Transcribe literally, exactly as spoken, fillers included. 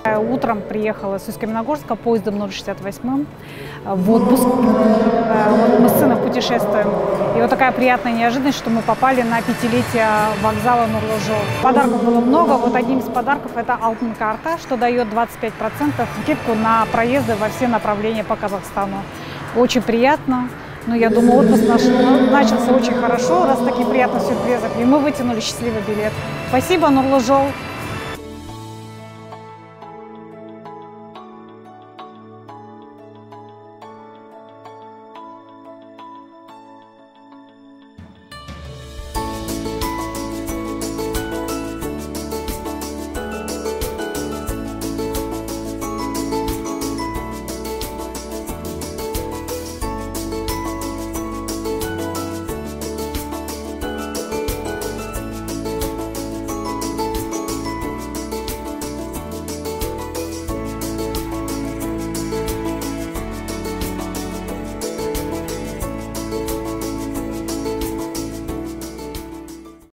Утром приехала с Усть-Каменогорска поездом ноль шестьдесят восемь в отпуск. Вот мы с сыном путешествуем. И вот такая приятная неожиданность, что мы попали на пятилетие вокзала Нурлы-Жол. Подарков было много. Вот одним из подарков это Алтын карта, что дает двадцать пять процентов скидку на проезды во все направления по Казахстану. Очень приятно. Ну, я думаю, отпуск наш начался очень хорошо, раз такие приятные сюрпризы. И мы вытянули счастливый билет. Спасибо, Нурлы-Жол.